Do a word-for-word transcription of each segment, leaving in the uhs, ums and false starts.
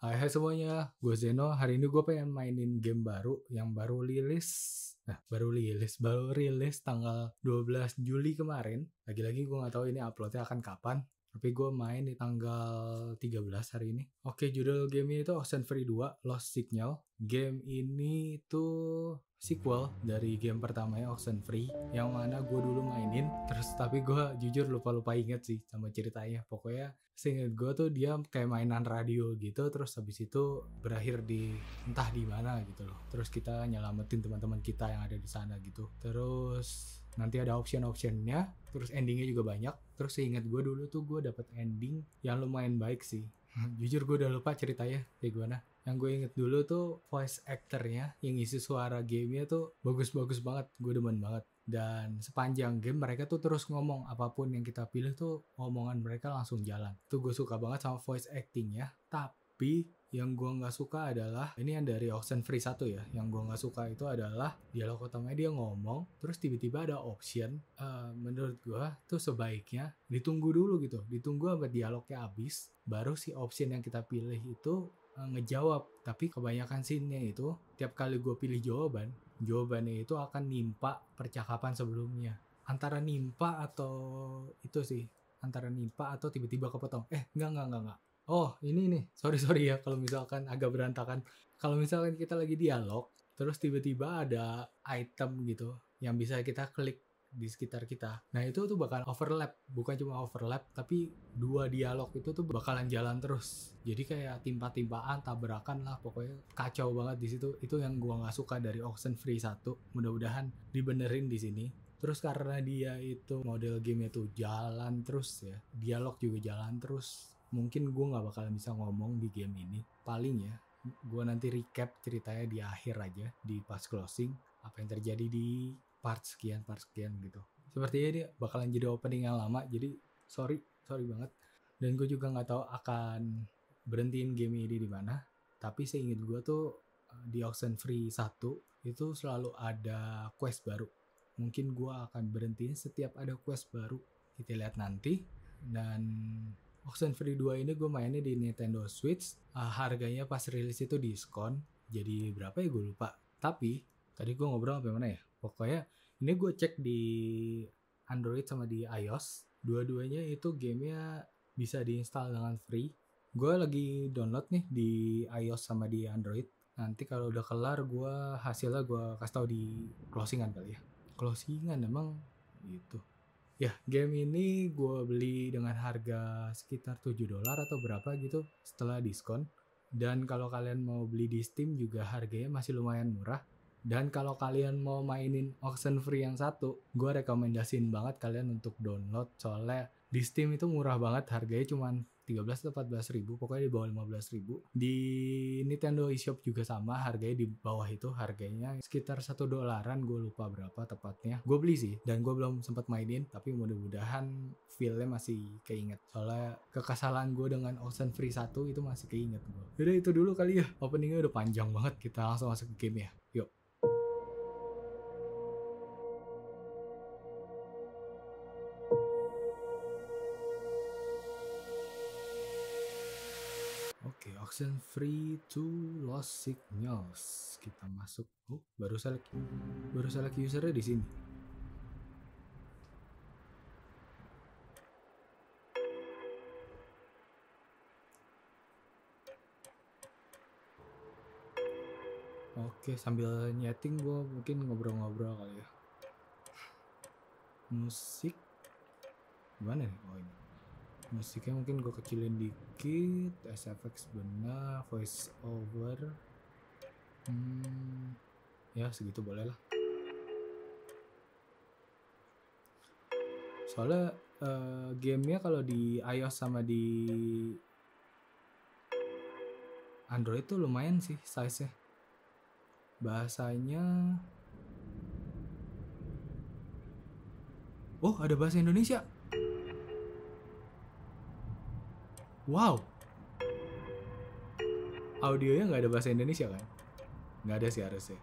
Hai, hai semuanya, gue Zeno. Hari ini gue pengen mainin game baru yang baru rilis. Nah, baru rilis, baru rilis tanggal dua belas Juli kemarin. Lagi-lagi gue nggak tahu ini uploadnya akan kapan. Tapi gue main di tanggal tiga belas hari ini. Oke, judul game itu Oxenfree dua Lost Signal. Game ini tuh sequel dari game pertamanya Oxenfree yang mana gue dulu mainin. Terus tapi gue jujur lupa-lupa inget sih sama ceritanya. Pokoknya seinget gue tuh dia kayak mainan radio gitu, terus habis itu berakhir di entah di mana gitu loh. Terus kita nyelamatin teman-teman kita yang ada di sana gitu. Terus nanti ada option-optionnya, terus endingnya juga banyak. Terus seinget gue dulu tuh gue dapet ending yang lumayan baik sih. Jujur gue udah lupa ceritanya kayak gimana. Yang gue inget dulu tuh voice actornya yang isi suara gamenya tuh bagus-bagus banget, gue demen banget. Dan sepanjang game mereka tuh terus ngomong, apapun yang kita pilih tuh omongan mereka langsung jalan. Tuh gue suka banget sama voice actingnya. Tapi yang gue nggak suka adalah ini yang dari Oxenfree satu ya. Yang gue nggak suka itu adalah dialog utamanya dia ngomong, terus tiba-tiba ada option. Uh, menurut gue tuh sebaiknya ditunggu dulu gitu, ditunggu sampai dialognya habis, baru si option yang kita pilih itu uh, ngejawab. Tapi kebanyakan scene-nya itu tiap kali gue pilih jawaban, jawabannya itu akan nimpa percakapan sebelumnya. Antara nimpa atau itu sih, antara nimpa atau tiba-tiba kepotong. Eh, enggak, enggak, enggak, enggak. Oh, ini nih. Sorry, sorry ya kalau misalkan agak berantakan. Kalau misalkan kita lagi dialog, terus tiba-tiba ada item gitu yang bisa kita klik di sekitar kita. Nah, itu tuh bakal overlap. Bukan cuma overlap, tapi dua dialog itu tuh bakalan jalan terus. Jadi kayak timpa-timpaan, tabrakan lah, pokoknya kacau banget di situ. Itu yang gua nggak suka dari Oxenfree satu. Mudah-mudahan dibenerin di sini. Terus karena dia itu model gamenya tuh jalan terus ya, dialog juga jalan terus, mungkin gue nggak bakalan bisa ngomong di game ini. Paling ya, gue nanti recap ceritanya di akhir aja, di pas closing, apa yang terjadi di part sekian, part sekian gitu. Sepertinya dia bakalan jadi opening yang lama, jadi sorry, sorry banget. Dan gue juga nggak tahu akan berhentiin game ini di mana. Tapi seingat gue tuh di Oxenfree satu itu selalu ada quest baru. Mungkin gue akan berhentiin setiap ada quest baru. Kita lihat nanti. Dan Oxenfree dua ini gue mainnya di Nintendo Switch. Uh, harganya pas rilis itu diskon. Jadi berapa ya gue lupa. Tapi tadi gue ngobrol sampai mana ya? Pokoknya ini gue cek di Android sama di iOS. Dua-duanya itu gamenya bisa diinstal dengan free. Gue lagi download nih di iOS sama di Android. Nanti kalau udah kelar gue hasilnya gue kasih tau di closingan kali ya. Closingan emang gitu. Ya, game ini gue beli dengan harga sekitar tujuh dolar atau berapa gitu setelah diskon. Dan kalau kalian mau beli di Steam juga harganya masih lumayan murah. Dan kalau kalian mau mainin Oxenfree yang satu, gue rekomendasiin banget kalian untuk download. Soalnya di Steam itu murah banget, harganya cuma tiga belas atau empat belas ribu, pokoknya di bawah lima belas ribu. Di Nintendo eShop juga sama, harganya di bawah itu, harganya sekitar satu dolaran, gue lupa berapa tepatnya. Gue beli sih, dan gue belum sempat mainin, tapi mudah-mudahan feel-nya masih keinget. Soalnya kekesalan gue dengan Oxenfree satu itu masih keinget gue. Yaudah itu dulu kali ya, openingnya udah panjang banget, kita langsung masuk ke game ya. Yuk. Oke, okay, Oxenfree two Lost Signals. Kita masuk. Oh, baru select baru select usernya di sini. Oke, okay, sambil nyeting gue mungkin ngobrol-ngobrol kali ya. Musik gimana nih? Oh ini. Musiknya mungkin gue kecilin dikit, S F X benar, voice over. Hmm, ya segitu boleh lah. Soalnya uh, gamenya kalau di iOS sama di Android tuh lumayan sih size-nya. Bahasanya, oh ada bahasa Indonesia. Wow, audionya nggak ada bahasa Indonesia kan? Nggak ada sih harusnya.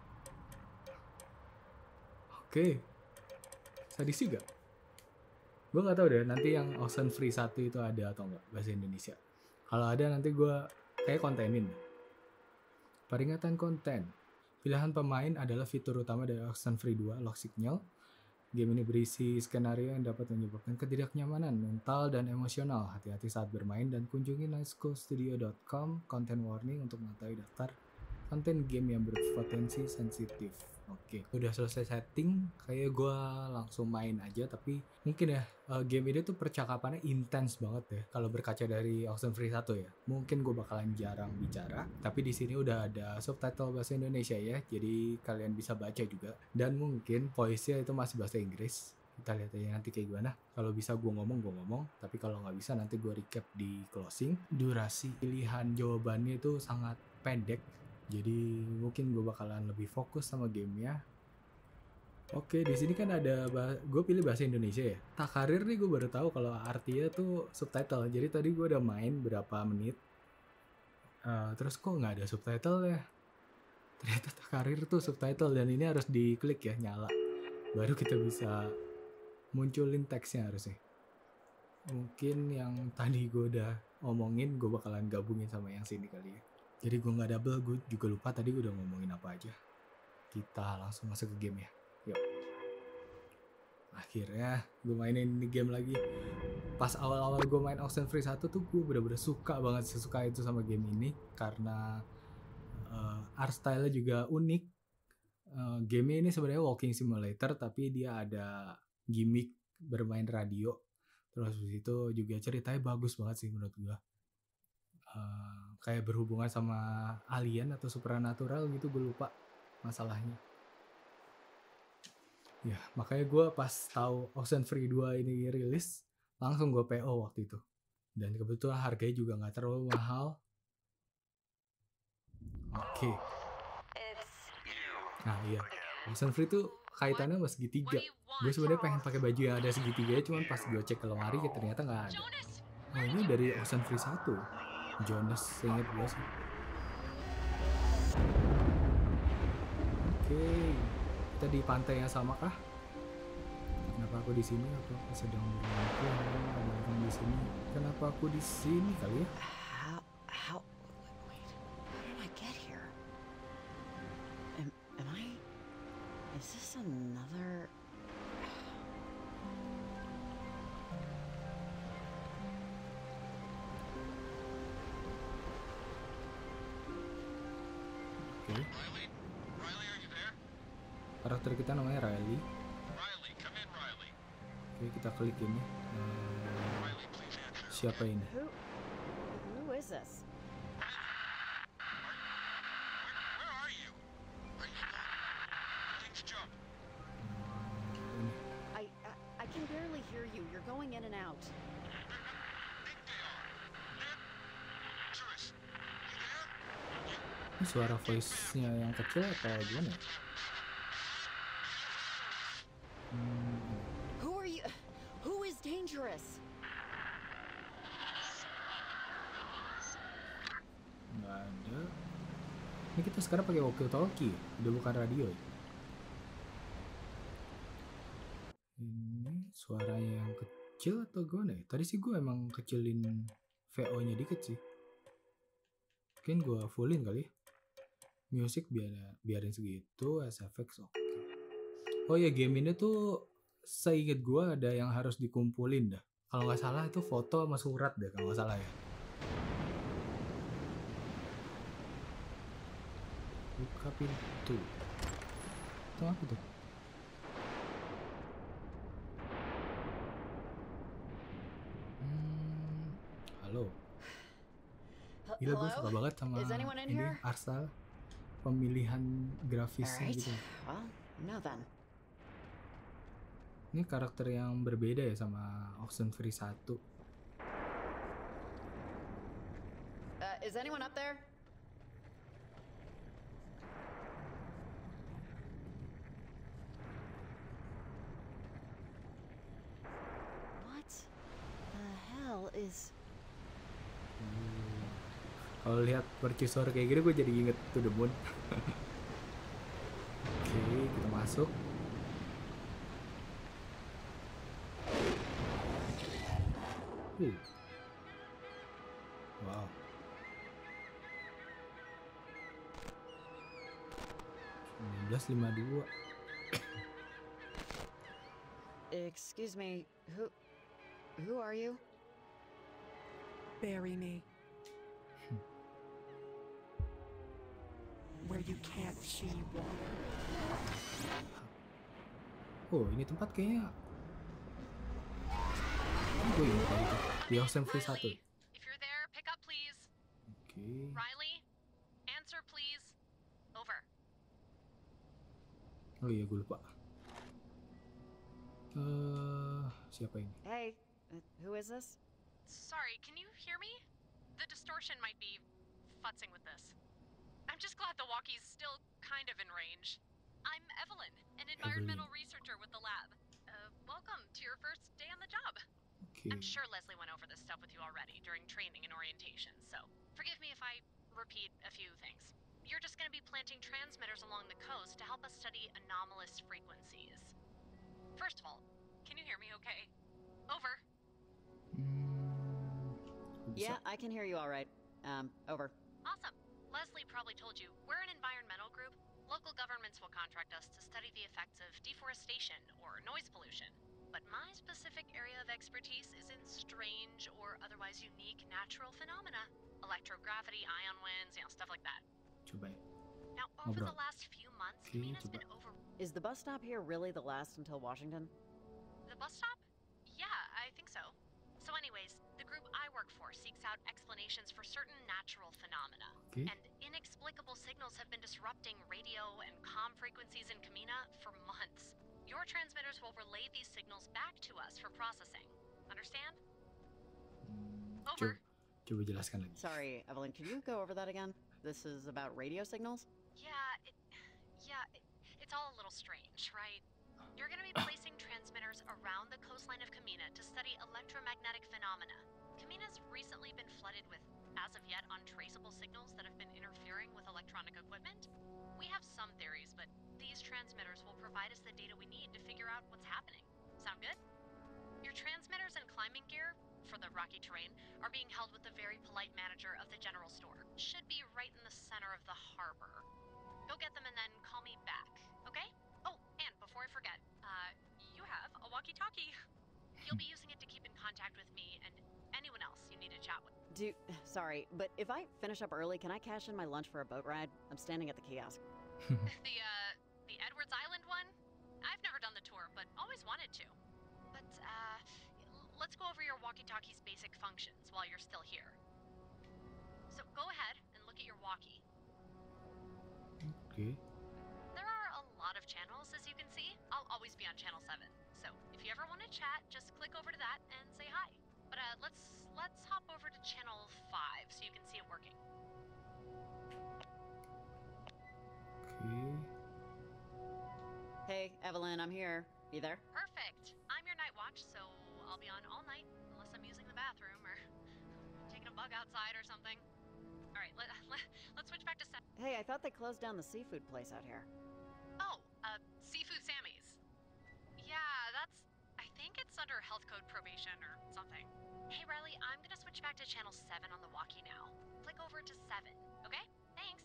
Oke, sadis juga. Gue nggak tahu deh nanti yang Oxenfree satu itu ada atau nggak bahasa Indonesia. Kalau ada nanti gue kayak kontenin. Peringatan konten. Pilihan pemain adalah fitur utama dari Oxenfree dua, Lock Signal. Game ini berisi skenario yang dapat menyebabkan ketidaknyamanan mental dan emosional. Hati-hati saat bermain dan kunjungi nightschool studio dot com content warning untuk mengetahui daftar konten game yang berpotensi sensitif. Oke, udah selesai setting, kayak gue langsung main aja. Tapi mungkin ya uh, game ini tuh percakapannya intens banget ya. Kalau berkaca dari Oxenfree satu ya, mungkin gue bakalan jarang bicara. Tapi di sini udah ada subtitle bahasa Indonesia ya, jadi kalian bisa baca juga. Dan mungkin voice-nya itu masih bahasa Inggris. Kita lihat aja nanti kayak gimana. Kalau bisa gue ngomong, gue ngomong. Tapi kalau nggak bisa nanti gue recap di closing. Durasi pilihan jawabannya itu sangat pendek. Jadi mungkin gue bakalan lebih fokus sama gamenya. Oke, di sini kan ada bah- gue pilih bahasa Indonesia ya. Takarir nih gue baru tahu kalau artinya tuh subtitle. Jadi tadi gue udah main berapa menit, uh, terus kok nggak ada subtitle ya? Ternyata Takarir tuh subtitle dan ini harus diklik ya, nyala. Baru kita bisa munculin teksnya harusnya. Mungkin yang tadi gue udah omongin gue bakalan gabungin sama yang sini kali ya. Jadi gue gak double, gue juga lupa tadi gue udah ngomongin apa aja. Kita langsung masuk ke game ya. Yuk. Akhirnya gue mainin ini game lagi. Pas awal-awal gue main Oxenfree satu tuh gue bener-bener suka banget, sesuka itu sama game ini. Karena uh, art style-nya juga unik. Uh, game ini sebenarnya walking simulator, tapi dia ada gimmick bermain radio. Terus itu juga ceritanya bagus banget sih menurut gue. Uh, kayak berhubungan sama alien atau supernatural gitu, gue lupa masalahnya. Ya makanya gue pas tahu Oxenfree dua ini rilis langsung gue P O waktu itu. Dan kebetulan harganya juga nggak terlalu mahal. Oke. Okay. Nah iya, Oxenfree tuh kaitannya sama segitiga. Gue sebenarnya pengen pakai baju yang ada segitiganya, cuman pas gue cek ke lemari ternyata nggak ada. Nah ini dari Oxenfree satu. Jonas, seinget gue sih. Oke, okay. Kita di pantai yang sama kah? Kenapa aku di sini? Apa aku sedang berlaku? Ada orang di sini. Kenapa aku di sini kali ya? How? How? Wait. How did I get here? Am, am I? Is this another? Okay. Riley, are you there? Karakter kita namanya Riley. Riley, come in, Riley. Oke, kita klik ini. Uh, Riley, please answer. siapa ini? Who? Who is this? Where, where are you? Are you not? Things jump. Ini. I, I I can barely hear you. You're going in and out. Think they are. There. Tourist, you there? Ini suara voice-nya yang kecil atau gimana? Hmm, Who are you? Who is dangerous? nggak ada. Ini kita sekarang pakai walkie-talkie, udah bukan radio ya. Ini suaranya yang kecil atau gimana ya? Tadi sih gue emang kecilin V O-nya dikit sih. Mungkin gue fullin kali ya. Music biar biarin segitu, S F X oke. Okay. Oh ya, game ini tuh seinget gue ada yang harus dikumpulin dah. Kalau nggak salah itu foto sama surat deh kalau nggak salah ya. Buka pintu. Itu apa tuh? Hmm, halo. Gila, gue suka banget sama Is anyone in ini here? Arsal. Pemilihan grafisnya Alright. gitu. Well, now then. Ini karakter yang berbeda ya sama Oxenfree satu. Uh, is anyone up there? What the hell is? Hmm. Kalau lihat mercusuar kayak gini gue jadi inget To The Moon. Oke, kita masuk. Uh. Wow. belas lima puluh dua. Excuse me, who who are you? Bury me. Where you can't see water. Oh, ini tempat kayaknya. Oh, gue ingat kayak gitu. Di Oxenfree satu. Riley, if you're there, pick up please. Oke. Riley, answer please. Over. Oh iya, gue lupa. Eh, siapa ini? Hey, uh, who is this? Sorry, can you hear me? The distortion might be futzing with this. I'm just glad the walkie's still kind of in range. I'm Evelyn, an environmental researcher with the lab. Uh, welcome to your first day on the job. Oke. I'm sure Leslie went over this stuff with you already during training and orientation, so forgive me if I repeat a few things. You're just going to be planting transmitters along the coast to help us study anomalous frequencies. First of all, can you hear me okay? Over. Hmm, bisa. Yeah, I can hear you all right. Um, over. Awesome. Leslie probably told you, we're an environmental group. Local governments will contract us to study the effects of deforestation or noise pollution. But my specific area of expertise is in strange or otherwise unique natural phenomena. Electrogravity, ion winds, you know, stuff like that. Coba ya. Now, over Ngobrol. the last few months, Oke, Kamina's coba. been over... Is the bus stop here really the last until Washington? The bus stop? Yeah, I think so. So anyways, the group I work for seeks out explanations for certain natural phenomena. Oke. And inexplicable signals have been disrupting radio and comm frequencies in Kamina for months. Your transmitters will relay these signals back to us for processing. Understand? Hmm, Over. Coba, coba jelaskan lagi. Sorry, Evelyn, can you go over that again? This is about radio signals? Yeah, it, yeah, it, it's all a little strange, right? You're going to be placing transmitters around the coastline of Kamina to study electromagnetic phenomena. Kamina's recently been flooded with, as of yet, untraceable signals that have been interfering with electronic equipment. We have some theories, but these transmitters will provide us the data we need to figure out what's happening. Sound good? Your transmitters and climbing gear, for the rocky terrain, are being held with the very polite manager of the general store. Should be right in the center of the harbor. Go get them and then call me back, okay? Oh, and before I forget, uh, you have a walkie-talkie. You'll be using it to keep in contact with me and anyone else you need to chat with. Do sorry, but if I finish up early, can I cash in my lunch for a boat ride? I'm standing at the kiosk. The, uh, the Edwards Island one? I've never done the tour, but always wanted to. But, uh, let's go over your walkie-talkie's basic functions while you're still here. So go ahead and look at your walkie. Oke. There are a lot of channels, as you can see. I'll always be on channel seven. So if you ever want to chat, just click over to that and say hi. But uh, let's let's hop over to channel five so you can see it working. Oke. Hey, Evelyn, I'm here. You there? Perfect. I'm your night watch, so I'll be on all night unless I'm using the bathroom or taking a bug outside or something. All right, let, let, let's switch back to seven. Hey, I thought they closed down the seafood place out here. Oh, uh, Seafood Sammy's. Yeah, that's... I think it's under health code probation or something. Hey, Riley, I'm gonna switch back to channel seven on the walkie now. Click over to seven, okay? Thanks.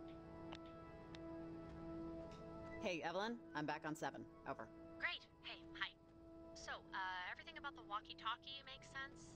Hey, Evelyn, I'm back on seven. Over. Great. Hey, hi. So, uh, everything about the walkie-talkie makes sense?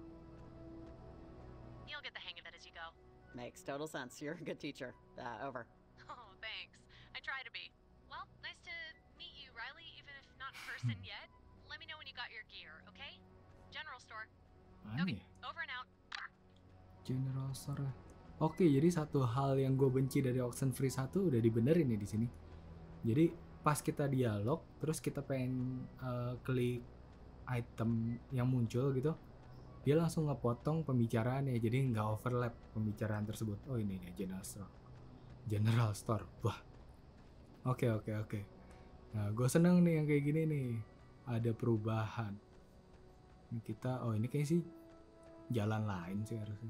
You'll get the hang of it as you go. Makes total sense. You're a good teacher. Uh, over. Oh, thanks. I try to be. Well, nice to meet you, Riley, even if not in person yet. Let me know when you got your gear, okay? General store. Mana Okay, ya? over and out. General Store. Oke, jadi satu hal yang gue benci dari Oxenfree satu udah dibenerin nih di sini. Jadi pas kita dialog, terus kita pengen eh, klik item yang muncul gitu, dia langsung ngepotong pembicaraannya, jadi nggak overlap pembicaraan tersebut. Oh ini dia General Store. General Store. Wah. Oke oke oke. Nah, gue seneng nih yang kayak gini nih. Ada perubahan. Ini kita, oh ini kayak sih jalan lain sih harusnya.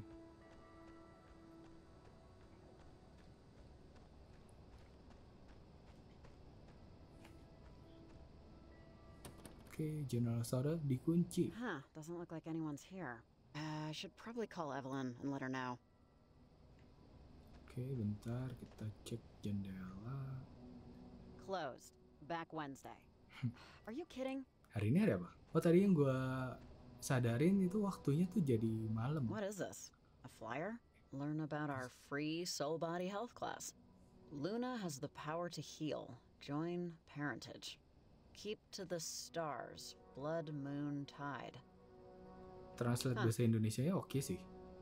Oke, General Store dikunci. Huh, doesn't look like anyone's here. Uh, I should probably call Evelyn and let her know. Oke, bentar kita cek jendela. closed. Back Wednesday. Are you kidding? Hari ini ada apa? Oh tadi yang gue sadarin itu waktunya tuh jadi malam. What is this? A flyer? Learn about our free soul body health class. Luna has the power to heal. Join parentage. Keep to the stars. Blood, moon, tide. Translate Hah. bahasa Indonesianya oke sih.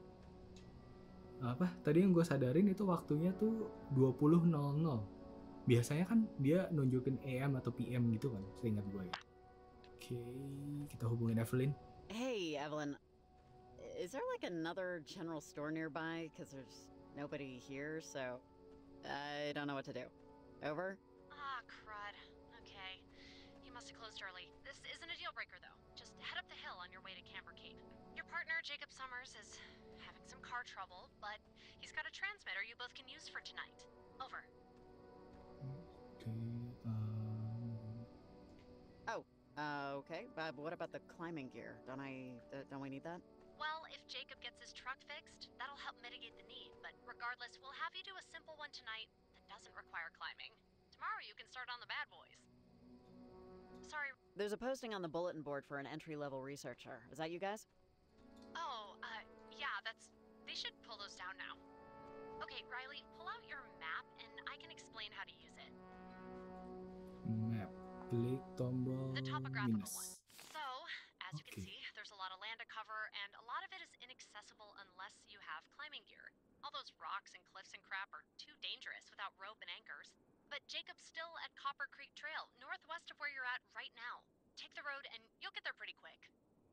Apa? Tadi yang gue sadarin itu waktunya tuh dua puluh nol nol. Biasanya kan dia nunjukin A M atau P M gitu kan, seingat gue ya. Oke, kita hubungin Evelyn. Hey, Evelyn. Is there like another general store nearby? Because there's nobody here, so I don't know what to do. Over? Ah, crud. Okay. He must have closed early. This isn't a deal breaker, though. Just head up the hill on your way to Camber Cape. Your partner, Jacob Summers, is having some car trouble, but he's got a transmitter you both can use for tonight. Over. Oke, um, Uh, okay. Uh, but what about the climbing gear? Don't I? Uh, don't we need that? Well, if Jacob gets his truck fixed, that'll help mitigate the need. But regardless, we'll have you do a simple one tonight that doesn't require climbing. Tomorrow you can start on the bad boys. Sorry. There's a posting on the bulletin board for an entry-level researcher. Is that you guys? Oh, uh, yeah, that's... They should pull those down now. Okay, Riley, pull out your map and I can explain how to use it. map, klik tombol The topographical minus. one. So, as you can Okay. see, there's a lot of land to cover, and a lot of it is inaccessible unless you have climbing gear. All those rocks and cliffs and crap are too dangerous without rope and anchors. But Jacob's still at Copper Creek Trail, northwest of where you're at right now. Take the road and you'll get there pretty quick.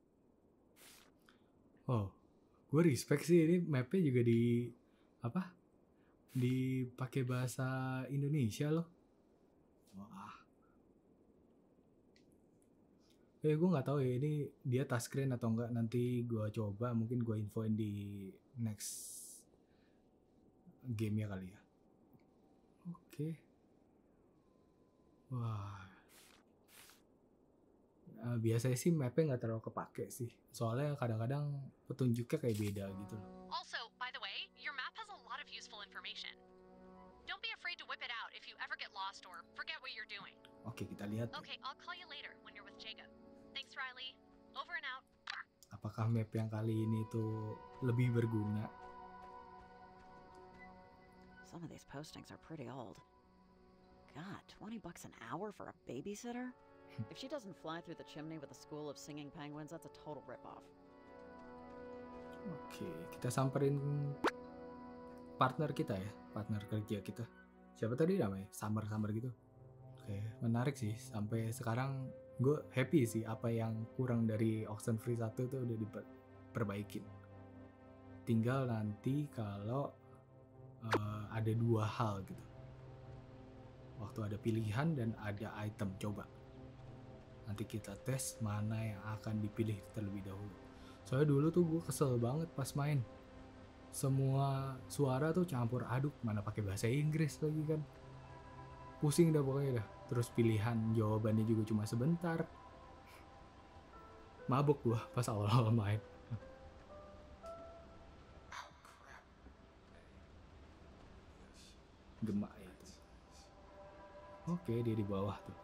Oh, gue respect sih ini mapnya juga di apa? Dipakai bahasa Indonesia loh. Wah. Eh gue nggak tahu ya ini dia touchscreen atau enggak, nanti gue coba, mungkin gue infoin di next game ya kali ya. Oke. Wah. Eh, biasanya sih mapnya nggak terlalu kepake sih, soalnya kadang-kadang petunjuknya kayak beda gitu loh. Also, by the way, your map has a lot of useful information. Don't be afraid to whip it out if you ever get lost or forget what you're doing. Oke, kita lihat. Okay, I'll call you later when you're with Jacob. Thanks, Riley. Over and out. Apakah map yang kali ini tuh lebih berguna? Some of these postings are pretty old. God, twenty bucks an hour for a babysitter? If she doesn't fly through the chimney with a school of singing penguins, that's a total ripoff. Oke, kita samperin partner kita ya, partner kerja kita. Siapa tadi namanya? Summer-Summer gitu. Oke, menarik sih. Sampai sekarang gue happy sih apa yang kurang dari Oxenfree satu tuh udah diperbaikin. Tinggal nanti kalau uh, ada dua hal gitu. Waktu ada pilihan dan ada item, coba. Nanti kita tes mana yang akan dipilih terlebih dahulu. Soalnya dulu tuh gue kesel banget pas main. Semua suara tuh campur aduk, mana pakai bahasa Inggris lagi kan. Pusing dah pokoknya dah. Terus pilihan jawabannya juga cuma sebentar. Mabuk gua pas awal-awal main. Gemak itu. Oke, dia di bawah tuh.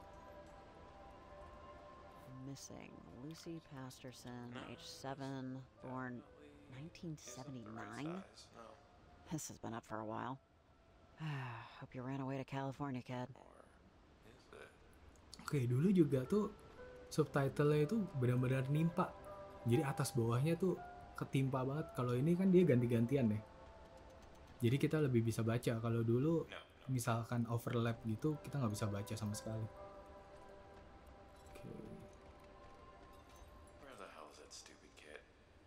Missing Lucy Pasterson, age seven, born nineteen seventy-nine. This has been up for a while. Hope you ran away to California, kid. Oke, dulu juga tuh subtitle-nya itu benar-benar nimpa. Jadi atas bawahnya tuh ketimpa banget. Kalau ini kan dia ganti-gantian ya. Jadi kita lebih bisa baca. Kalau dulu misalkan overlap gitu, kita nggak bisa baca sama sekali. Oke. Where the hell is that stupid kid?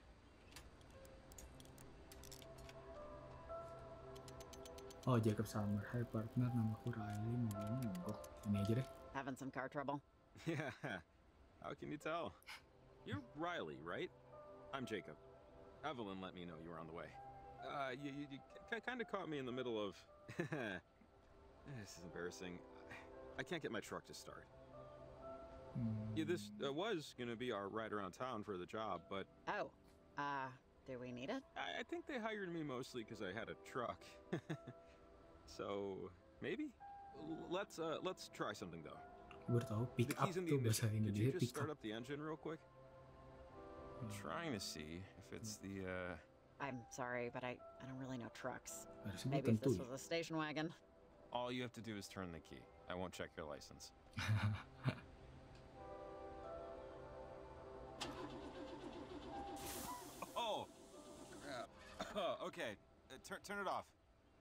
Oh, Jacob Summer. Hai partner, namaku Riley. Mobilnya mogok. Ini aja deh. Having some car trouble? Yeah, how can you tell? You're Riley, right? I'm Jacob. Evelyn let me know you were on the way. Uh, you, you, you kind of caught me in the middle of... This is embarrassing. I can't get my truck to start. Hmm. Yeah, this uh, was gonna be our ride around town for the job, but Oh, uh, do we need it? I, I think they hired me mostly because I had a truck. So, maybe? L- Let's uh let's try something though. Gue baru tahu pick The up keys in the tuh bahasa ignition. Could you Indonesia just pick start up. up the engine real quick? I'm Hmm. trying to see if it's the uh I'm sorry, but I, I don't really know trucks. Harusnya gue Maybe if tentu this ya. was a station wagon. all you have to do is turn the key. I won't check your license. Oh, crap. Okay, uh, turn turn it off.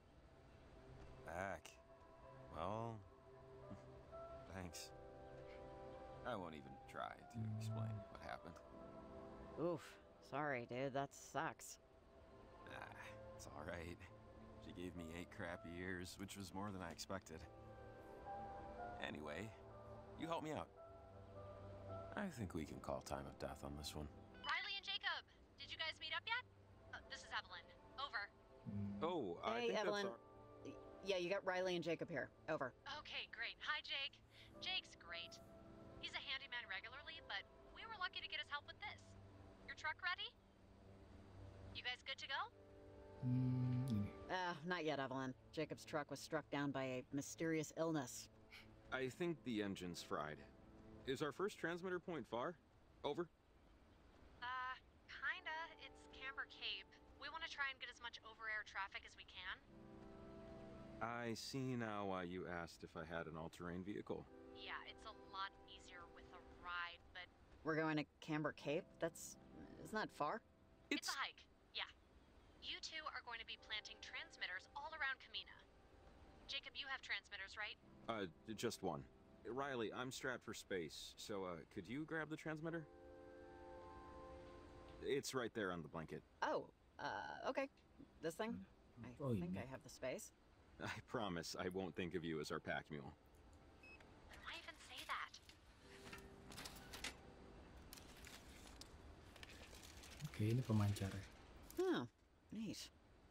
Back. Well, thanks. I won't even try to explain what happened. Oof. Sorry, dude. That sucks. Ah, it's all right. She gave me eight crappy years, which was more than I expected. Anyway, you help me out. I think we can call time of death on this one. Riley and Jacob, did you guys meet up yet? Uh, this is Evelyn. Over. Hmm. Oh, I Hey, think Evelyn. that's our... Y- Yeah, you got Riley and Jacob here. Over. Okay, great. Hi, Jake. Jake's great. He's a handyman regularly, but we were lucky to get his help with this. Your truck ready? You guys good to go? Hmm, ini. Uh, not yet, Evelyn. Jacob's truck was struck down by a mysterious illness. I think the engine's fried. Is our first transmitter point far? Over. Uh, kinda. It's Camber Cape. We want to try and get as much over-air traffic as we can. I see now why you asked if I had an all-terrain vehicle. Yeah, it's a lot easier with a ride, but We're going to Camber Cape? That's... it's not far. it's, a hike. Yeah. You two are going to be planting transmitters all around Kamina. Jacob, you have transmitters, right? Uh, just one. Riley, I'm strapped for space, so uh, could you grab the transmitter? It's right there on the blanket. Oh, uh, okay. This thing? I Oh, think ini. I have the space. I promise I won't think of you as our pack mule. Why even say that? Oke, ini pemancarnya. Oh, neat.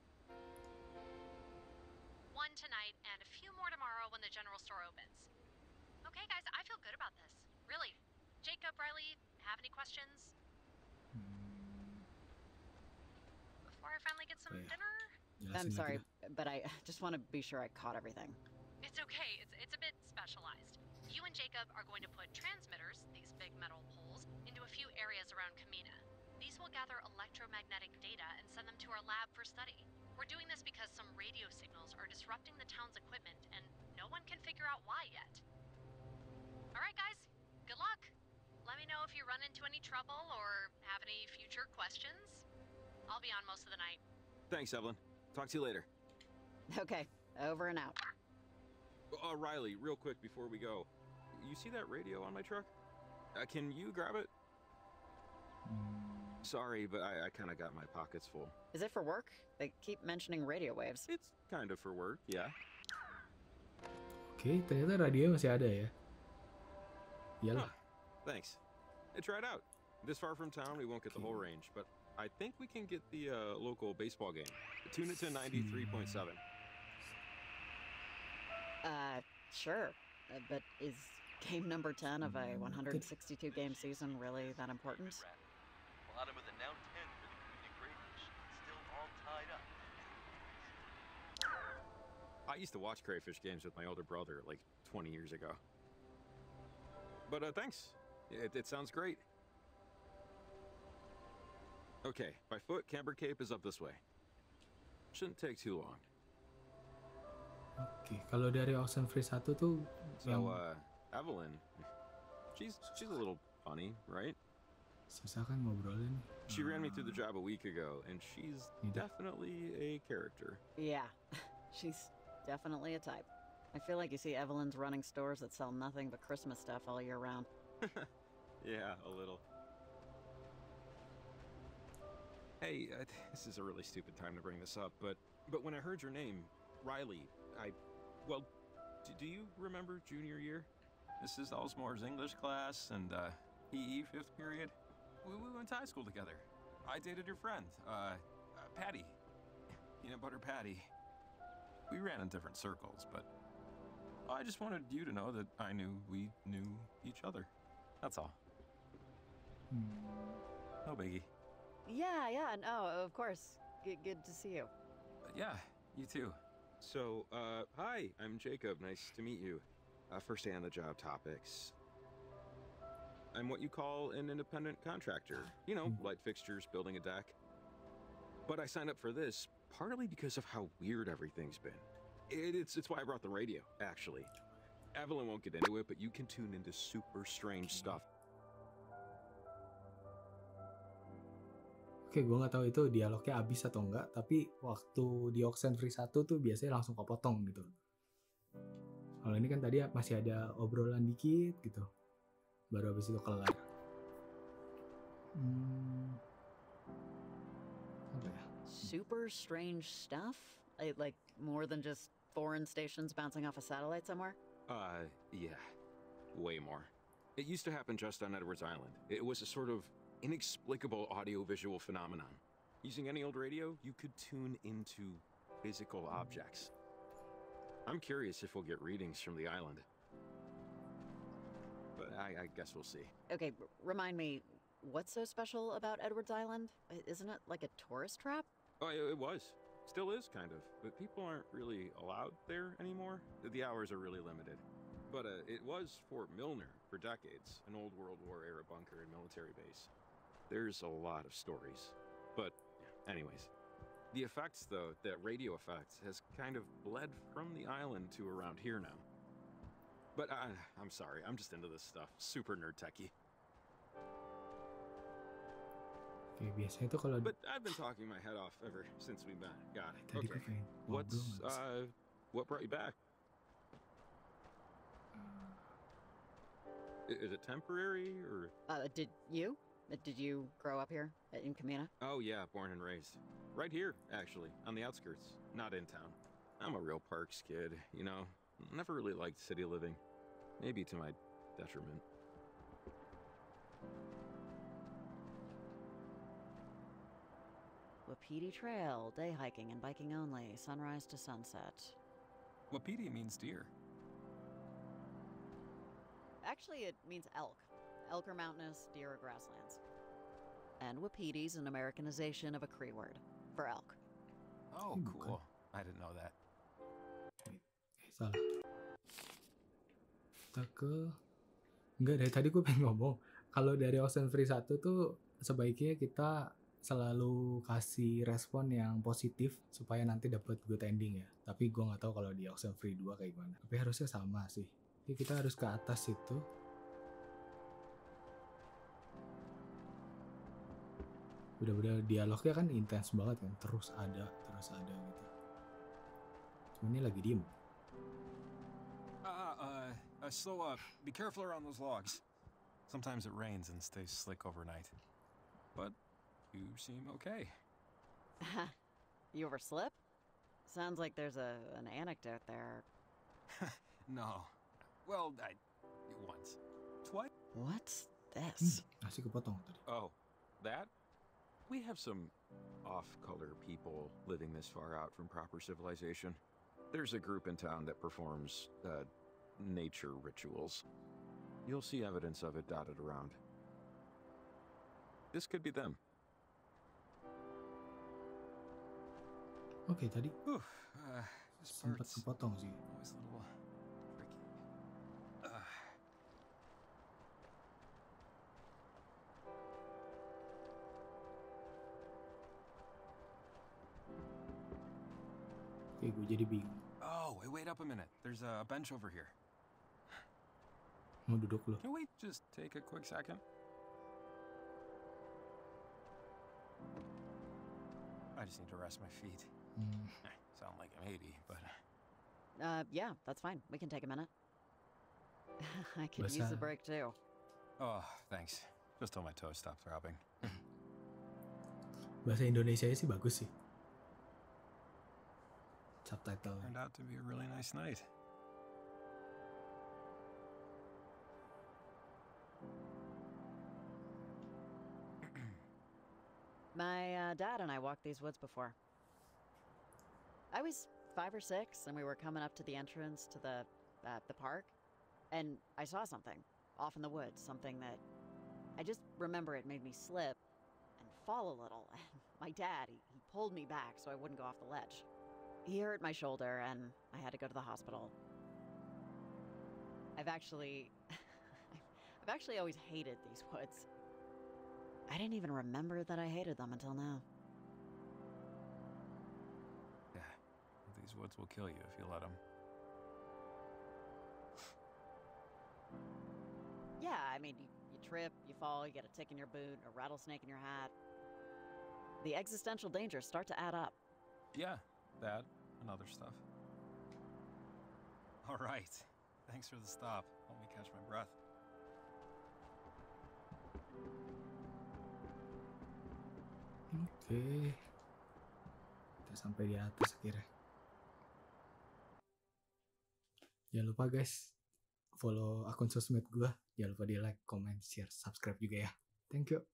One tonight and a few more tomorrow when the general store opens. Okay, guys, I feel good about this. Really. Jacob, Riley, have any questions? Hmm, Before I finally get some Oh, yeah. dinner? jelasin I'm lagi sorry, dah. but I just want to be sure I caught everything. It's okay. It's, it's a bit specialized. You and Jacob are going to put transmitters, these big metal poles, into a few areas around Kamina. These will gather electromagnetic data and send them to our lab for study. We're doing this because some radio signals are disrupting the town's equipment, and no one can figure out why yet. All right, guys. Good luck. Let me know if you run into any trouble or have any future questions. I'll be on most of the night. Thanks, Evelyn. Talk to you later. Okay, over and out. Uh, Riley, real quick before we go. You see that radio on my truck? Uh, can you grab it? Hmm, Sorry, but I, I kind of got my pockets full. Is it for work? They keep mentioning radio waves. It's kind of for work, yeah. Oke, ternyata radio masih ada ya. Iyalah. Huh. Thanks. Hey, try it out. This far from town, we won't get the whole Okay. range, but I think we can get the uh, local baseball game. Tune it to ninety-three point seven. Uh, sure. Uh, but is game number ten of a one hundred sixty-two game season really that important? Bottom of the now ten for the community crayfish. Still all tied up. I used to watch crayfish games with my older brother like twenty years ago. But uh, thanks. It, it sounds great. Okay, by foot, Camber Cape is up this way. Shouldn't take too long. Oke, kalau dari Oxenfree satu tuh yang So, uh, Evelyn, she's she's a little funny, right? susah kan ngobrolin. She ran me through the job a week ago, and she's Ini. definitely a character. Yeah, she's definitely a type. I feel like you see Evelyn's running stores that sell nothing but Christmas stuff all year round. Yeah, a little. Hey, uh, this is a really stupid time to bring this up, but but when I heard your name, Riley, I, well, do, do you remember junior year? Missus Osmore's English class and uh, P E fifth period. We, we went to high school together. I dated your friend, uh, uh, Patty. Peanut Butter Patty. We ran in different circles, but I just wanted you to know that I knew we knew each other. That's all. Hmm, No biggie. Yeah, yeah, no, of course. Good, good to see you. But yeah, you too. So, uh, hi, I'm Jacob. Nice to meet you. Uh, first day on the job topics. I'm what you call an independent contractor. You know, light fixtures, building a deck. But I signed up for this partly because of how weird everything's been. It, it's, it's why I brought the radio, actually. Evelyn won't get into it, but you can tune into super strange stuff. Oke, gue nggak tahu itu dialognya habis atau enggak, tapi waktu di Oxenfree satu tuh biasanya langsung kepotong gitu. Kalau ini kan tadi masih ada obrolan dikit gitu, baru habis itu kelar. Hmm, apa ya? Super strange stuff? Like, like more than just foreign stations bouncing off a satellite somewhere? Uh, yeah. Way more. It used to happen just on Edwards Island. It was a sort of inexplicable audio-visual phenomenon. Using any old radio, you could tune into physical objects. I'm curious if we'll get readings from the island. But I, I guess we'll see. Okay, r- remind me, what's so special about Edwards Island? I- Isn't it like a tourist trap? Oh, it, it was. Still is, kind of. But people aren't really allowed there anymore. The hours are really limited. But uh, it was Fort Milner for decades, an old World War era bunker and military base. There's a lot of stories. But anyways, the effects, though, that radio effects, has kind of bled from the island to around here now. But I, I'm sorry, I'm just into this stuff. Super nerd techie. Oke, biasanya tuh kalau But I've been talking my head off ever since we met. Got it. tadi gue Okay. pengen ngobrol What's, nggak sih? uh, what brought you back? I- Is it temporary, or? Uh, did you? Uh, Did you grow up here uh, in Camina? Oh yeah, born and raised. Right here, actually, on the outskirts, not in town. I'm a real parks kid, you know. Never really liked city living. Maybe to my detriment. Wapiti Trail, day hiking and biking only, sunrise to sunset. Wapiti means deer. Actually, it means elk. Elk are mountainous, deer are grasslands. And Wapiti's an Americanization of a Cree word for elk. Oh, Hmm, cool. I didn't know that. Eh, salah. Kita ke enggak, dari tadi gue pengen ngomong kalau dari Oxenfree satu tuh sebaiknya kita selalu kasih respon yang positif supaya nanti dapat good ending ya. Tapi gue nggak tahu kalau di Oxenfree dua kayak gimana. Tapi harusnya sama sih. Jadi kita harus ke atas itu. Udah-udah dialognya kan intens banget kan, terus ada, terus ada gitu. Cuma ini lagi diem. Uh, uh, uh, slow up. Be careful around those logs. Sometimes it rains and stays slick overnight. But you seem okay. You ever slip? Sounds like there's a an anecdote there. No. Well, I... once. Twice? What's Hmm, this? masih kepotong tadi. Oh, that? We have some off-color people living this far out from proper civilization. There's a group in town that performs, uh, nature rituals. You'll see evidence of it dotted around. This could be them. Oke, tadi Whew. Uh, this sempat part's kepotong sih. always a little tricky. Uh, Oke, gue jadi bingung. oh, wait, wait up a minute. There's a bench over here. Mau duduk lu. Can we just take a quick second? I just need to rest my feet. Hmm, Eh, sound like I'm eighty, but Uh, yeah, that's fine. We can take a minute. I could use Bahasa- a break too. oh, thanks. Just till my toes stop throbbing. bahasa Indonesia sih bagus sih. Subtitle. Turned out to be a really nice night. My uh, dad and I walked these woods before. I was five or six, and we were coming up to the entrance to the uh, the park, and I saw something off in the woods. Something that I just remember it made me slip and fall a little. My dad, he, he pulled me back so I wouldn't go off the ledge. he hurt my shoulder and I had to go to the hospital. I've actually... I've actually always hated these woods. I didn't even remember that I hated them until now. Yeah, these woods will kill you if you let them. Yeah, I mean, you, you trip, you fall, you get a tick in your boot, a rattlesnake in your hat. The existential dangers start to add up. Yeah, that and other stuff. All right. Thanks for the stop. Help me catch my breath. Oke. Kita sampai di atas akhirnya. Jangan lupa guys, follow akun sosmed gua. Jangan lupa di like, comment, share, subscribe juga ya. Thank you.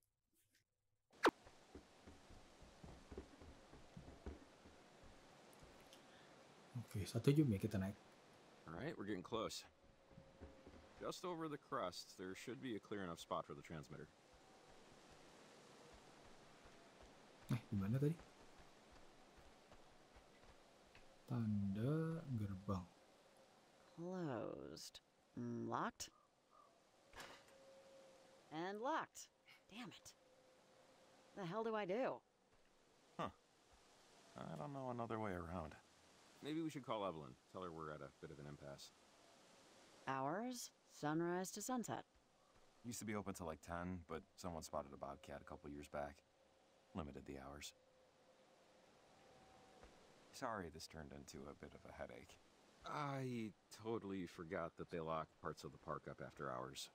Oke, satu jam ya kita naik. Alright, we're getting close. Just over the crust, there should be a clear enough spot for the transmitter. Eh, gimana tadi? Tanda gerbang. Closed. Mm, locked? And locked. Damn it. The hell do I do? I don't know another way around. Maybe we should call Evelyn. Tell her we're at a bit of an impasse. Hours? Sunrise to sunset. Used to be open till like ten, but someone spotted a bobcat a couple years back. Limited the hours. Sorry this turned into a bit of a headache. I totally forgot that they lock parts of the park up after hours.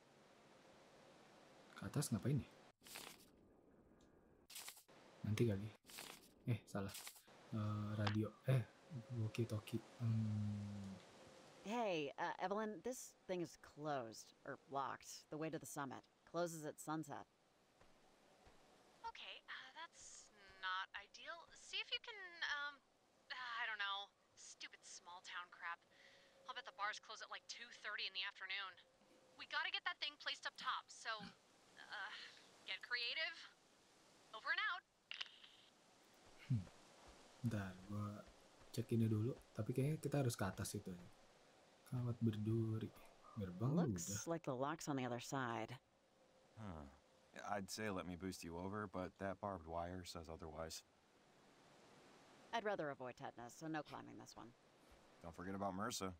Ke atas ngapain nih? Nanti kali. Eh, salah. Uh, radio. Eh, walkie-talkie. Hmm. Hey, uh, Evelyn, this thing is closed, or locked, the way to the summit. Closes at sunset. Okay, uh, that's not ideal. See if you can, um, uh, I don't know, stupid small town crap. I'll bet the bars close at like two thirty in the afternoon. We gotta get that thing placed up top, so, uh, get creative. Over and out. Bentar, gua cek ini dulu. Tapi kayaknya kita harus ke atas itu aja. Kawat berduri. Gerbang Looks udah. like the lock's on the other side. Huh. I'd say let me boost you over, but that barbed wire says otherwise. I'd rather avoid tetanus, so no climbing this one. Don't forget about MRSA.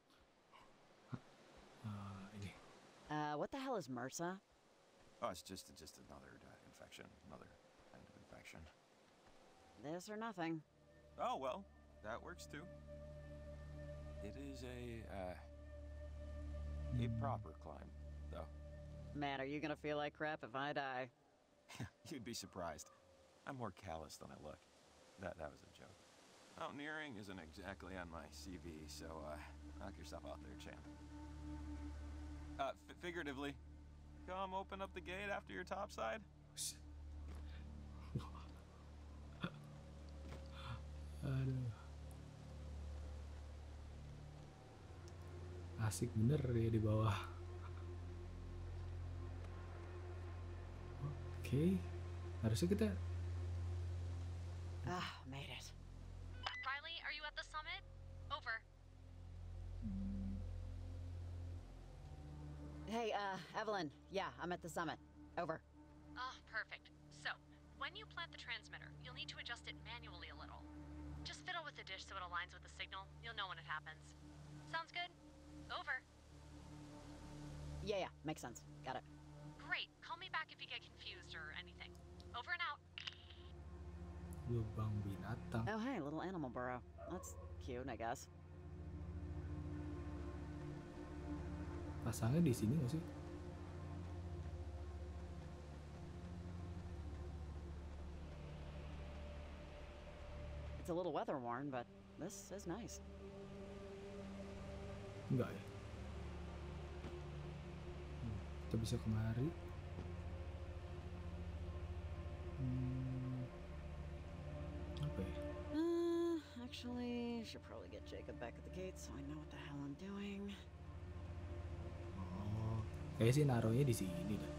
Uh, ini. Uh, what the hell is MRSA? Oh, it's just just another uh, infection, another kind of infection. This or nothing. Oh well, that works too. It is a uh, a proper climb, though. Man, are you gonna feel like crap if I die? You'd be surprised. I'm more callous than I look. That that was a joke. Mountaineering isn't exactly on my C V, so uh, knock yourself out there, champ. Uh, f figuratively, come open up the gate after your topside. Aduh. Asik bener ya di bawah. Oke. Okay. Harusnya kita... Ah, made it. Riley, are you at the summit? Over. Hmm. Hey, uh, Evelyn. Yeah, I'm at the summit. Over. Ah, perfect. So, when you plant the transmitter, you'll need to adjust it manually a little. Just fiddle with the dish so it aligns with the signal. You'll know when it happens. Sounds good? Over. Yeah, yeah, makes sense. Got it. Great. Call me back if you get confused or anything. Over and out. Lubang binatang. Oh, hey, little animal burrow. That's cute, I guess. Pasangnya di sini nggak sih? It's a little weather worn, but this is nice. Enggak ya? Hmm, kita bisa kemari. Hmm, apa ya? Uh, actually, I should probably get Jacob back at the gate so I know what the hell I'm doing. Oh, kayaknya sih naruhnya di sini dah.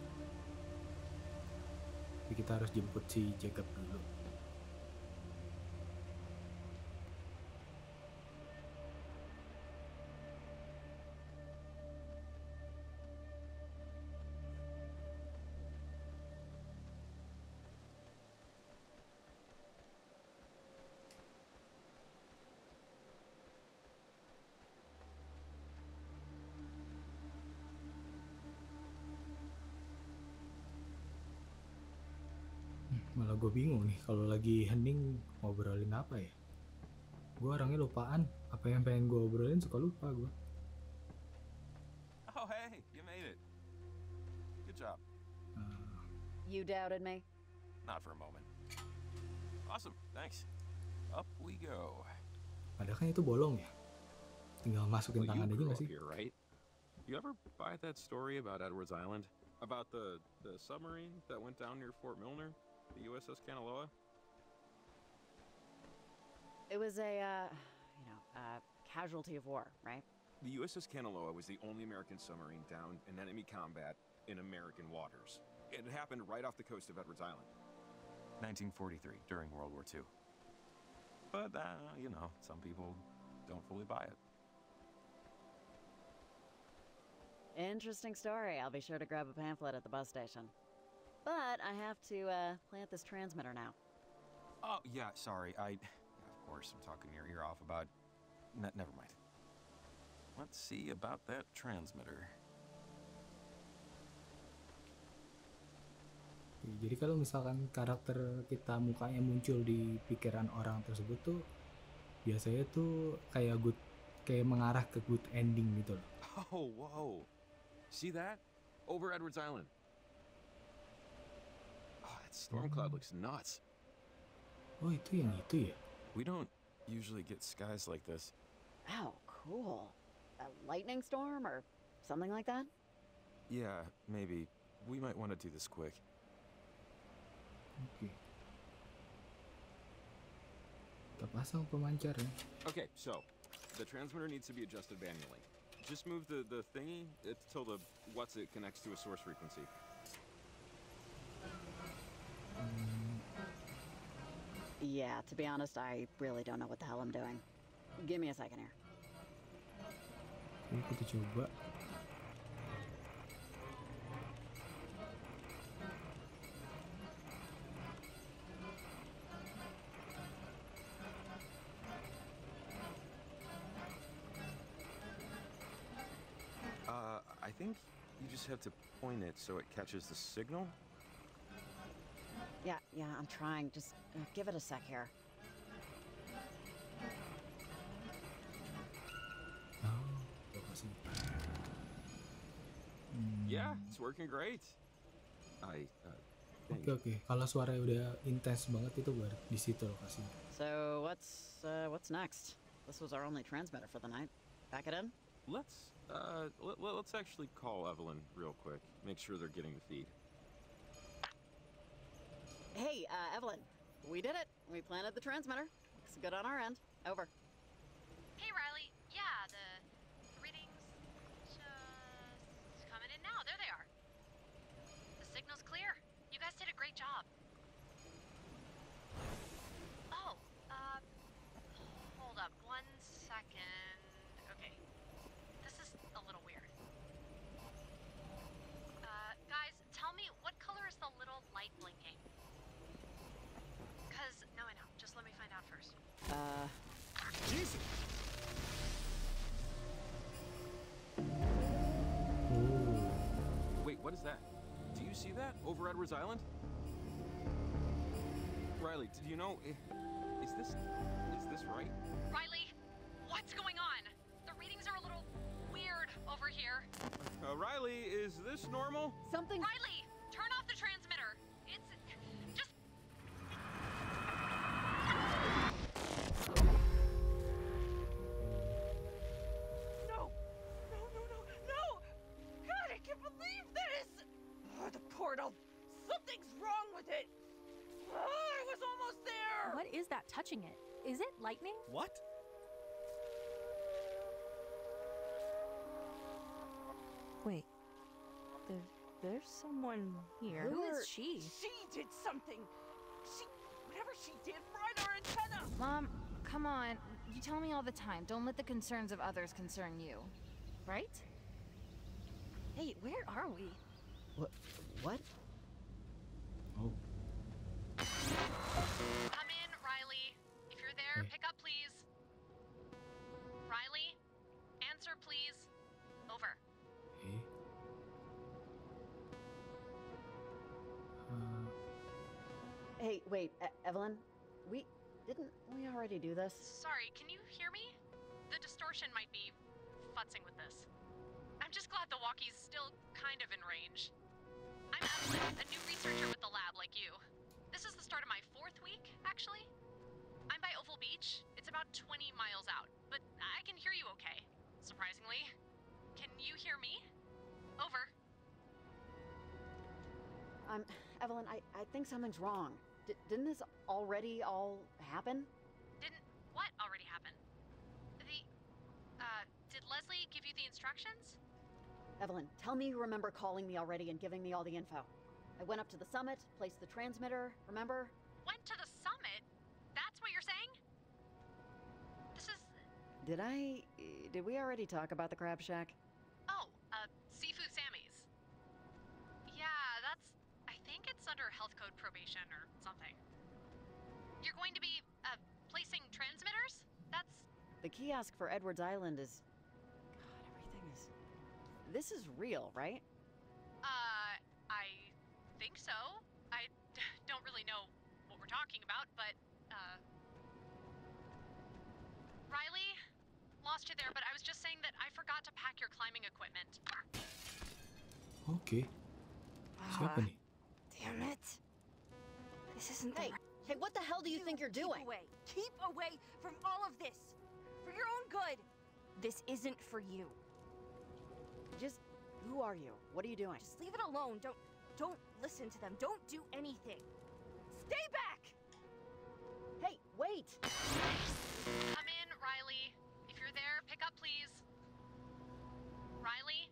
Tapi kita harus jemput si Jacob dulu. gue bingung nih kalau lagi hening ngobrolin apa ya. Gue orangnya lupaan. Apa yang pengen gue obrolin suka lupa gue. Oh, hey, you made it. Good job. Uh, You doubted me? Not for a moment. Awesome, thanks. Up we go. padahal kan itu bolong ya. Tinggal masukin Well, you tangan aja grew nggak up sih? here, right? You ever buy that story about Edwards Island? About the, the submarine that went down near Fort Milner? The U S S Kanaloa? It was a, uh, you know, uh, casualty of war, right? The U S S Kanaloa was the only American submarine down in enemy combat in American waters. It happened right off the coast of Edwards Island. nineteen forty-three, during World War Two. But, uh, you know, some people don't fully buy it. Interesting story. I'll be sure to grab a pamphlet at the bus station. But I have to, uh, plant this transmitter now. Oh, yeah, sorry. I, of course, I'm talking your ear off about... Ne never mind. Let's see about that transmitter. Jadi kalau misalkan karakter kita mukanya muncul di pikiran orang tersebut tuh biasanya tuh kayak good, kayak mengarah ke good ending gitu loh. Oh, whoa. See that? Over Edwards Island. Oh, that storm cloud looks nuts. Oh itu yang itu ya? We don't usually get skies like this. Oh, cool. A lightning storm or something like that? Yeah, maybe. We might want to do this quick. Oke. Kita pasang pemancar ya. Okay, so the transmitter needs to be adjusted manually. Just move the, the thingy until the what's it connects to a source frequency. Yeah, to be honest, I really don't know what the hell I'm doing. Give me a second here. Oke, kita coba. Uh, I think you just have to point it so it catches the signal. Yeah, yeah, I'm trying. Just uh, give it a sec here. Oh, coba sih. Hmm. Yeah, it's working great. I uh, think. Oke oke. Kalau suaranya udah intens banget itu baru di situ lokasinya. So what's uh, what's next? This was our only transmitter for the night. Pack it in. Let's uh let, let, let's actually call Evelyn real quick. Make sure they're getting the feed. Hey, uh, Evelyn, we did it. We planted the transmitter. Looks good on our end. Over. Hey, Riley. Yeah, the readings just coming in now. There they are. The signal's clear. You guys did a great job. Oh, uh, hold up one second. Okay, this is a little weird. Uh, guys, tell me, what color is the little light blinking? Cause, no, I know. Just let me find out first. Uh, Oh. Wait, what is that? Do you see that over Edwards Island? Riley, do you know? i- Is this is this right? Riley, what's going on? The readings are a little weird over here. Uh, Riley, is this normal? something. Riley, turn off the transmitter. It's just No! No, no, no, no! God, I can't believe this! Oh, the portal! Something's wrong with it! Oh, I was almost there! What is that touching it? Is it lightning? What? Wait. There's there's someone here. Who Who is she? She did something! She... whatever she did fried our antenna! Mom, come on. You tell me all the time. Don't let the concerns of others concern you. Right? Hey, where are we? What? What? Oh. come in, Riley. If you're there, Hey. pick up, please. Riley, answer, please. Over. Eh. Uh, Hey, wait, e Evelyn, we didn't we already do this? Sorry, can you hear me? The distortion might be futzing with this. I'm just glad the walkie's still kind of in range. I'm Evelyn, a new researcher with the lab like you. This is the start of my fourth week, actually. I'm by Oval Beach. It's about twenty miles out, but I can hear you okay, surprisingly. Can you hear me? Over. Um, Evelyn, I, I think something's wrong. D didn't this already all happen? Didn't what already happen? The, uh, did Leslie give you the instructions? Evelyn, tell me you remember calling me already and giving me all the info. I went up to the summit, placed the transmitter, remember? Went to the summit? That's what you're saying? This is... Did I... did we already talk about the Crab Shack? Oh, uh, Seafood Sammy's. Yeah, that's... I think it's under health code probation or something. You're going to be, uh, placing transmitters? That's... The kiosk for Edwards Island is... God, everything is... This is real, right? Uh, I think so. I don't really know what we're talking about, but, uh... Riley? Lost you there, but I was just saying that I forgot to pack your climbing equipment. Oke. Siapa nih? Damn it. This isn't Hey, the hey, what the hell do you think you're Keep doing? away. Keep away from all of this. For your own good. This isn't for you. Just... who are you? What are you doing? Just leave it alone. Don't don't listen to them. Don't do anything. Stay back. Hey, wait! Come in, Riley. If you're there, pick up, please. Riley?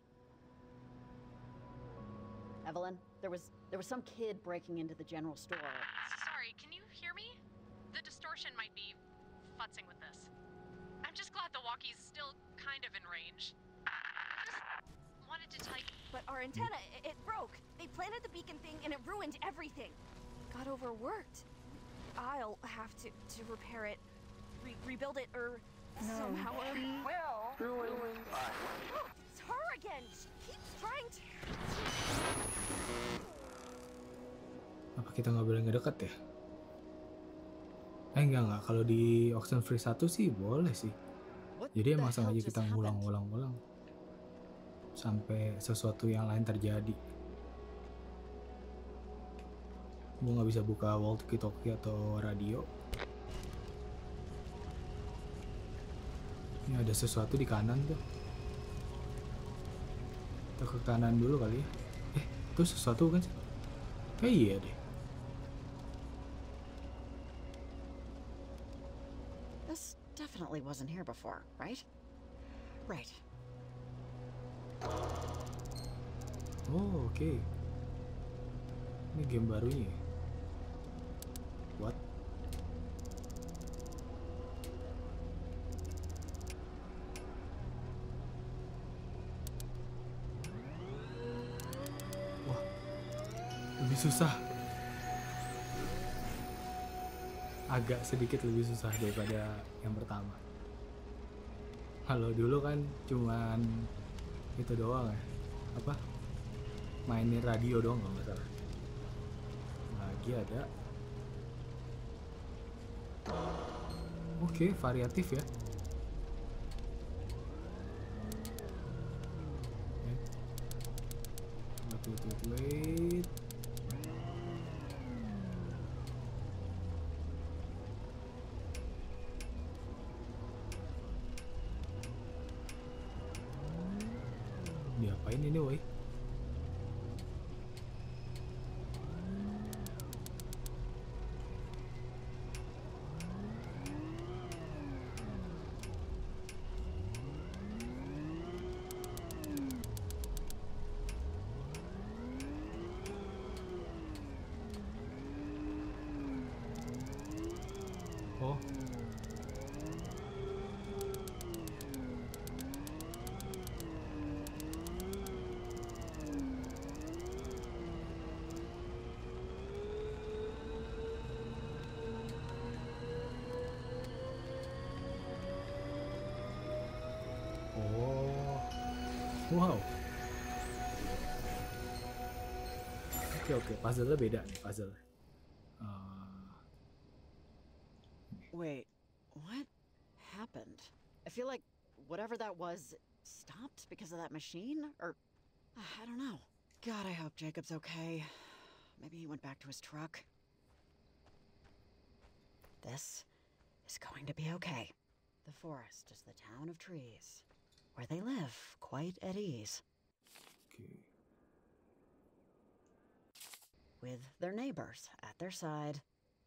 Evelyn, there was there was some kid breaking into the general store. Sorry, can you hear me? The distortion might be futzing with this. I'm just glad the walkie's still kind of in range. Just wanted to tell you... But our antenna, it, it broke. They planted the beacon thing and it ruined everything. Got overworked. I'll have to to repair it, re rebuild it, or somehow. Or... Will ruin us. Oh, it's her again. She keeps trying to. Apa kita nggak boleh ngedekat ya? Eh enggak enggak, kalau di Oxenfree satu sih boleh sih. What Jadi the emang hell sengaja just kita happened? ngulang-ulang-ulang sampai sesuatu yang lain terjadi. Gue nggak bisa buka walkie-talkie atau radio. Ini ada sesuatu di kanan tuh. Kita ke kanan dulu kali ya. Eh, itu sesuatu kan sih? Kayak iya deh. This definitely wasn't here before, right? Right. Oh, oke. Okay. Ini game barunya ya? What? Wah, lebih susah. Agak sedikit lebih susah daripada yang pertama. Kalau dulu kan cuman itu doang ya. Apa? Mainin radio doang kalau nggak salah. Lagi ada. Oke, variatif ya. Wait, wait, wait, wait. Diapain ini, woi? Oh. Oh. Wow. Oke oke, puzzle-nya beda nih puzzle. Uh, whatever that was stopped because of that machine? Or, I don't know. God, I hope Jacob's okay. Maybe he went back to his truck. This is going to be okay. The forest is the town of trees, where they live quite at ease. Okay. With their neighbors at their side,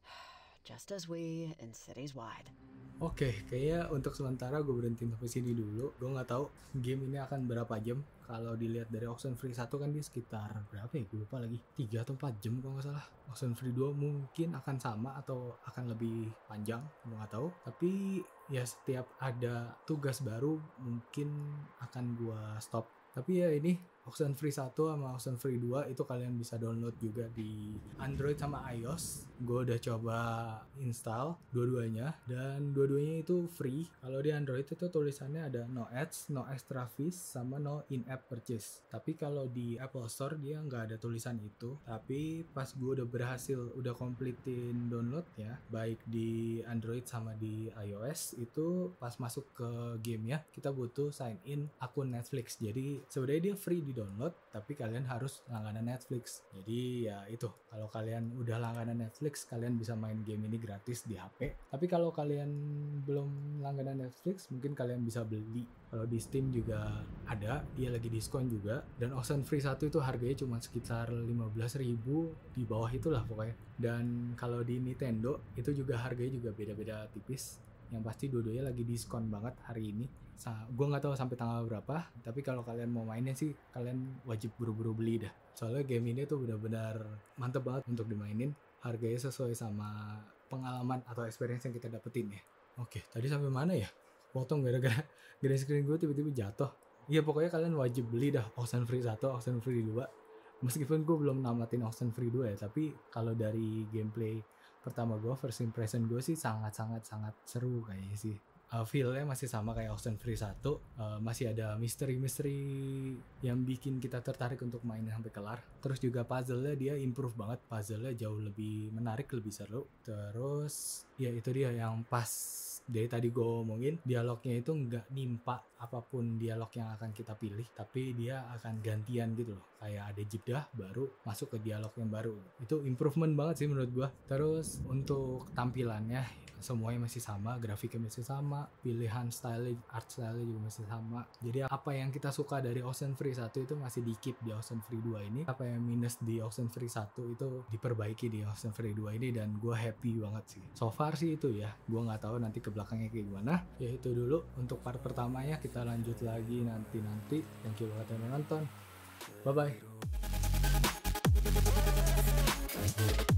just as we in cities wide. Oke, okay, kayaknya untuk sementara gue berhenti sampai sini dulu. Gue nggak tahu game ini akan berapa jam. Kalau dilihat dari Oxenfree satu kan dia sekitar berapa ya? Gue lupa lagi. tiga atau empat jam kalau nggak salah. Oxenfree dua mungkin akan sama atau akan lebih panjang. Gue nggak tahu. Tapi ya setiap ada tugas baru mungkin akan gue stop. Tapi ya ini Oxenfree satu sama Oxenfree dua itu kalian bisa download juga di Android sama iOS. Gue udah coba install dua-duanya dan dua-duanya itu free. Kalau di Android itu tulisannya ada no ads, no extra fees, sama no in-app purchase. Tapi kalau di Apple Store dia nggak ada tulisan itu. Tapi pas gue udah berhasil, udah completein download ya, baik di Android sama di iOS, itu pas masuk ke game ya, kita butuh sign in akun Netflix. Jadi sebenarnya dia free di download, tapi kalian harus langganan Netflix. Jadi ya itu, kalau kalian udah langganan Netflix, kalian bisa main game ini gratis di H P. Tapi kalau kalian belum langganan Netflix, mungkin kalian bisa beli. Kalau di Steam juga ada, dia lagi diskon juga. Dan Oxenfree satu itu harganya cuma sekitar lima belas ribu, di bawah itulah pokoknya. Dan kalau di Nintendo, itu juga harganya juga beda-beda tipis. Yang pasti dua-duanya lagi diskon banget hari ini. Sa- gue nggak tahu sampai tanggal berapa, tapi kalau kalian mau mainnya sih kalian wajib buru-buru beli dah. Soalnya game ini tuh benar-benar mantep banget untuk dimainin. Harganya sesuai sama pengalaman atau experience yang kita dapetin ya. Oke, tadi sampai mana ya? Potong gara-gara green screen gue tiba-tiba jatuh. Iya pokoknya kalian wajib beli dah Oxenfree satu, Oxenfree dua. Meskipun gue belum namatin Oxenfree dua ya, tapi kalau dari gameplay pertama gue, first impression gue sih sangat-sangat-sangat seru kayaknya sih. Uh, feel-nya masih sama kayak Oxenfree satu, uh, masih ada misteri-misteri yang bikin kita tertarik untuk main sampai kelar. Terus juga puzzle-nya dia improve banget, puzzle-nya jauh lebih menarik, lebih seru. Terus ya itu dia yang pas dari tadi gue omongin, dialognya itu nggak nimpa apapun dialog yang akan kita pilih, tapi dia akan gantian gitu loh, kayak ada jeda baru masuk ke dialog yang baru. Itu improvement banget sih menurut gue. Terus untuk tampilannya semuanya masih sama, grafiknya masih sama, pilihan style, art style juga masih sama. Jadi apa yang kita suka dari Oxenfree satu itu masih di-keep di Oxenfree dua ini. Apa yang minus di Oxenfree satu itu diperbaiki di Oxenfree dua ini, dan gue happy banget sih. So far sih itu ya. Gue nggak tahu nanti ke belakangnya kayak gimana. Ya itu dulu untuk part pertamanya, kita lanjut lagi nanti-nanti. Thank you buat yang nonton. Bye-bye.